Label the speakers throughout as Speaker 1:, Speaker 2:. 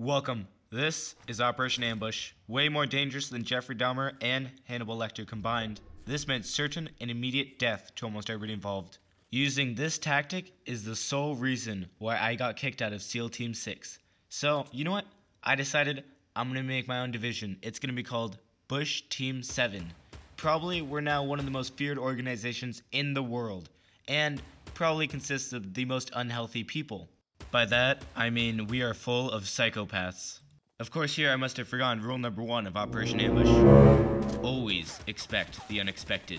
Speaker 1: Welcome. This is Operation Ambush, way more dangerous than Jeffrey Dahmer and Hannibal Lecter combined. This meant certain and immediate death to almost everybody involved. Using this tactic is the sole reason why I got kicked out of SEAL Team 6. So, you know what? I decided I'm going to make my own division. It's going to be called Bush Team 7. Probably we're now one of the most feared organizations in the world, and probably consists of the most unhealthy people. By that, I mean we are full of psychopaths. Of course, here I must have forgotten rule number 1 of Operation Ambush. Always expect the unexpected.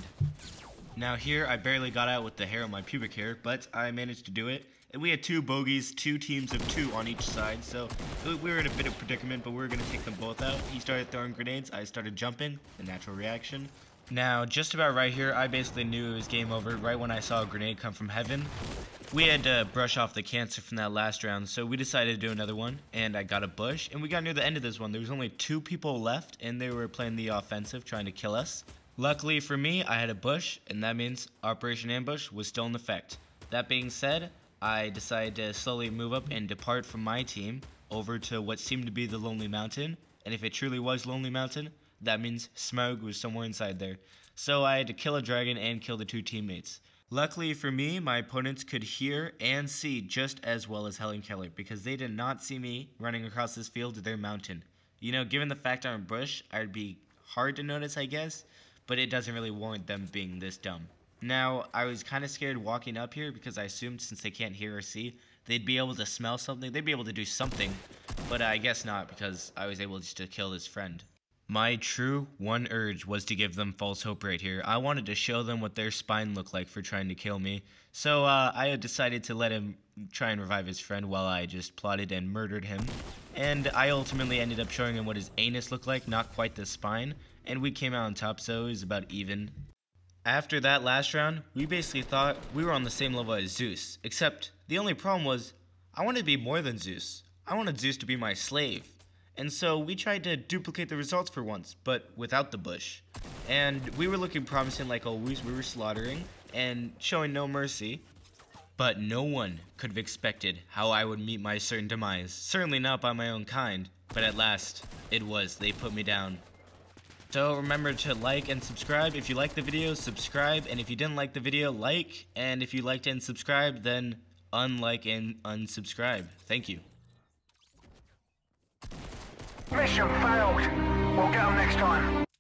Speaker 1: Now here, I barely got out with the hair on my pubic hair, but I managed to do it. And we had 2 bogeys, 2 teams of 2 on each side, so we were in a bit of predicament, but we were going to take them both out. He started throwing grenades, I started jumping, the natural reaction. Now, just about right here, I basically knew it was game over right when I saw a grenade come from heaven. We had to brush off the cancer from that last round, so we decided to do another one, and I got a bush, and we got near the end of this one. There was only 2 people left, and they were playing the offensive, trying to kill us. Luckily for me, I had a bush, and that means Operation Ambush was still in effect. That being said, I decided to slowly move up and depart from my team over to what seemed to be the Lonely Mountain, and if it truly was Lonely Mountain, that means Smaug was somewhere inside there. So I had to kill a dragon and kill the 2 teammates. Luckily for me, my opponents could hear and see just as well as Helen Keller, because they did not see me running across this field to their mountain. You know, given the fact I'm a bush, I'd be hard to notice, I guess, but it doesn't really warrant them being this dumb. Now, I was kind of scared walking up here because I assumed since they can't hear or see, they'd be able to smell something, they'd be able to do something, but I guess not because I was able just to kill this friend. My true one urge was to give them false hope right here. I wanted to show them what their spine looked like for trying to kill me. So I had decided to let him try and revive his friend while I just plotted and murdered him. And I ultimately ended up showing him what his anus looked like, not quite the spine. And we came out on top, so it was about even. After that last round, we basically thought we were on the same level as Zeus. Except the only problem was, I wanted to be more than Zeus. I wanted Zeus to be my slave. And so we tried to duplicate the results for once, but without the bush. And we were looking promising like always, we were slaughtering and showing no mercy. But no one could have expected how I would meet my certain demise. Certainly not by my own kind, but at last, it was. They put me down. So remember to like and subscribe. If you liked the video, subscribe. And if you didn't like the video, like. And if you liked and subscribed, then unlike and unsubscribe. Thank you.
Speaker 2: Mission failed. We'll get them next time.